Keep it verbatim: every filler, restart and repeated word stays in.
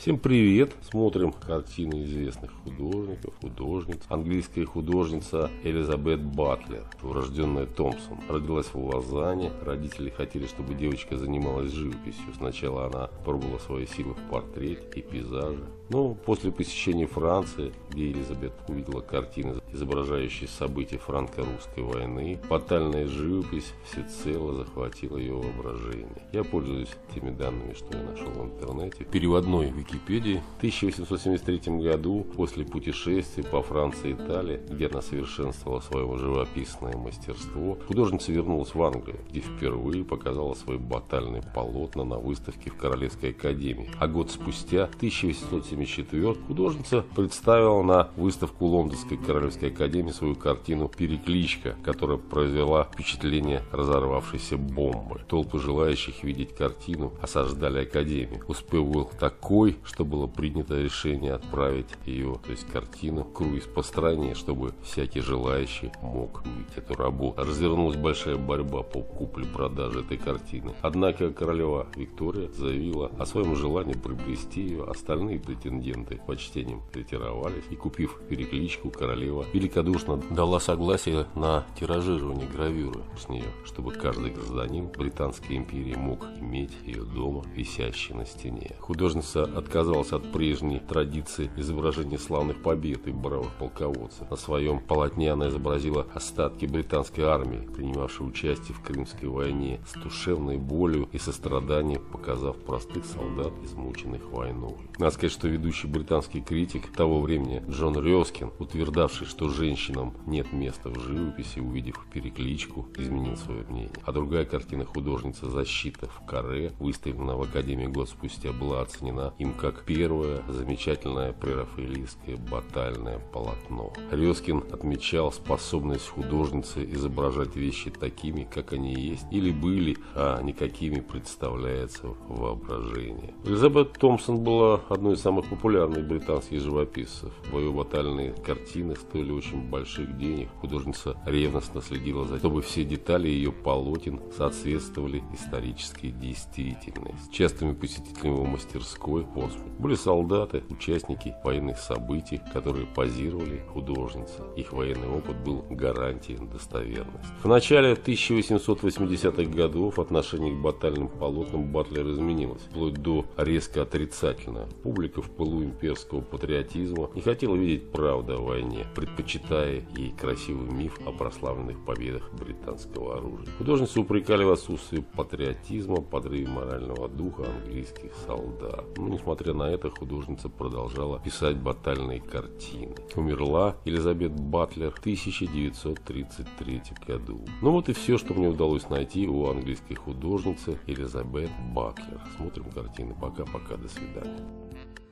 Всем привет! Смотрим картины известных художников, художниц. Английская художница Элизабет Батлер, урожденная Томпсон, родилась в Лозанне. Родители хотели, чтобы девочка занималась живописью. Сначала она пробовала свои силы в портрете и пейзаже. Но после посещения Франции, где Элизабет увидела картины, изображающие события франко-русской войны, батальная живопись всецело захватила ее воображение. Я пользуюсь теми данными, что я нашел в интернете. Переводной Википедии. В тысяча восемьсот семьдесят третьем году, после путешествий по Франции и Италии, где она совершенствовала свое живописное мастерство, художница вернулась в Англию, где впервые показала свои батальные полотна на выставке в Королевской академии. А год спустя, в тысяча восемьсот семьдесят четвёртом, художница представила на выставку Лондонской Королевской академии свою картину «Перекличка», которая произвела впечатление разорвавшейся бомбы. Толпы желающих видеть картину осаждали академию. Успех был такой, что было принято решение отправить ее, то есть картину, в круиз по стране, чтобы всякий желающий мог увидеть эту работу. Развернулась большая борьба по купле-продаже этой картины. Однако королева Виктория заявила о своем желании приобрести ее. Остальные претенденты почтением ретировались, и, купив «Перекличку», королева великодушно дала согласие на тиражирование гравюры с нее, чтобы каждый гражданин Британской империи мог иметь ее дома, висящей на стене. Художница отказалась от прежней традиции изображения славных побед и бравых полководцев. На своем полотне она изобразила остатки британской армии, принимавшей участие в Крымской войне, с душевной болью и состраданием показав простых солдат, измученных войной. Надо сказать, что ведущий британский критик того времени Джон Рёскин, утверждавший, что женщинам нет места в живописи, увидев «Перекличку», изменил свое мнение. А другая картина художницы «Защита в каре», выставлена в Академии год спустя, была оценена им как первое замечательное прерафаэлитское батальное полотно. Рёскин отмечал способность художницы изображать вещи такими, как они есть или были, а не какими представляется воображение. Элизабет Томпсон была одной из самых популярных британских живописцев. Ее батальные картины стоили очень больших денег. Художница ревностно следила за тем, чтобы все детали ее полотен соответствовали исторической действительности. Частыми посетителями его мастерской были солдаты, участники военных событий, которые позировали художнице. Их военный опыт был гарантией достоверности. В начале тысяча восемьсот восьмидесятых годов отношение к батальным полотнам Батлер изменилось, вплоть до резко отрицательного. Публика в пылу имперского патриотизма не хотела видеть правду о войне, предпочитая ей красивый миф о прославленных победах британского оружия. Художницу упрекали в отсутствии патриотизма, подрыве морального духа английских солдат. Но, несмотря на это, художница продолжала писать батальные картины. Умерла Элизабет Батлер в тысяча девятьсот тридцать третьем году. Ну вот и все, что мне удалось найти о английской художнице Элизабет Батлер. Смотрим картины. Пока-пока, до свидания.